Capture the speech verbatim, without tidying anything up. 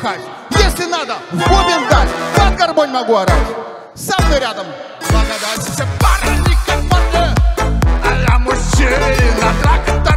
помахать. Если надо, в бубен дать, под гармонь могу орать. Со мной рядом благодать. Все парни, как парни, а я мужчина, трактор.